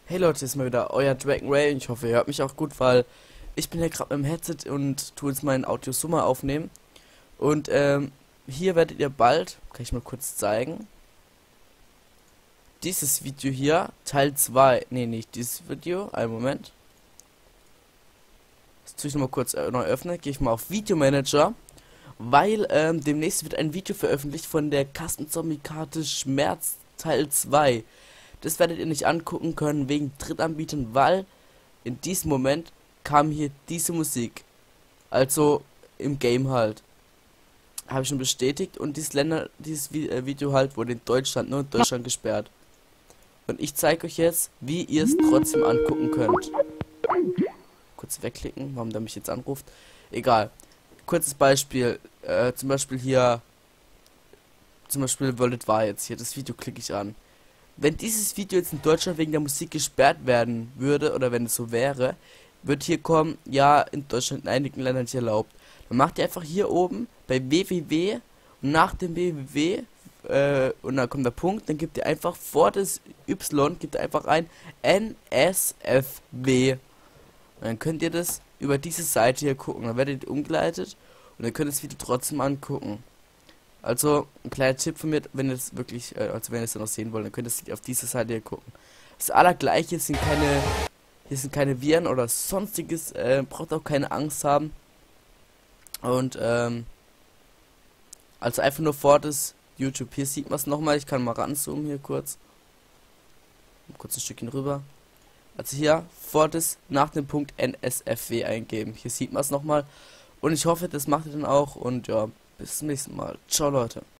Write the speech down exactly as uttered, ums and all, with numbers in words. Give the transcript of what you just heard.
Hey Leute, ist mal wieder euer Dragon Ray. Ich hoffe, ihr hört mich auch gut, weil ich bin ja gerade mit dem Headset und tue jetzt meinen Audio-Summer aufnehmen. Und ähm, hier werdet ihr bald, kann ich mal kurz zeigen, dieses Video hier, Teil zwei, nee, nicht dieses Video, einen Moment. Das tue ich nochmal kurz äh, neu öffnen, gehe ich mal auf Videomanager, weil ähm, demnächst wird ein Video veröffentlicht von der Kasten-Zombie-Karte Schmerz Teil zwei. Das werdet ihr nicht angucken können wegen Drittanbietern, weil in diesem Moment kam hier diese Musik. Also im Game halt. Habe ich schon bestätigt und dieses Länder, dieses Vi äh, Video halt wurde in Deutschland, nur in Deutschland gesperrt. Und ich zeige euch jetzt, wie ihr es trotzdem angucken könnt. Kurz wegklicken, warum der mich jetzt anruft. Egal. Kurzes Beispiel. Äh, zum Beispiel hier. Zum Beispiel World It War jetzt hier. Das Video klicke ich an. Wenn dieses Video jetzt in Deutschland wegen der Musik gesperrt werden würde, oder wenn es so wäre, wird hier kommen, ja, in Deutschland in einigen Ländern nicht erlaubt. Dann macht ihr einfach hier oben bei www und nach dem www, äh, und dann kommt der Punkt, dann gebt ihr einfach vor das Y, gebt ihr einfach ein N S F W. Und dann könnt ihr das über diese Seite hier gucken. Dann werdet ihr umgeleitet und dann könnt ihr das Video trotzdem angucken. Also, ein kleiner Tipp von mir, wenn ihr es wirklich, äh, also wenn ihr es noch sehen wollt, dann könnt ihr es auf diese Seite hier gucken. Das Allergleiche sind keine, hier sind keine Viren oder sonstiges, äh, braucht auch keine Angst haben. Und, ähm, also einfach nur vor das YouTube, hier sieht man es nochmal, ich kann mal ranzoomen hier kurz. Kurz ein Stückchen rüber. Also hier vor das, nach dem Punkt N S F W eingeben. Hier sieht man es nochmal. Und ich hoffe, das macht ihr dann auch und ja. Bis zum nächsten Mal. Ciao, Leute.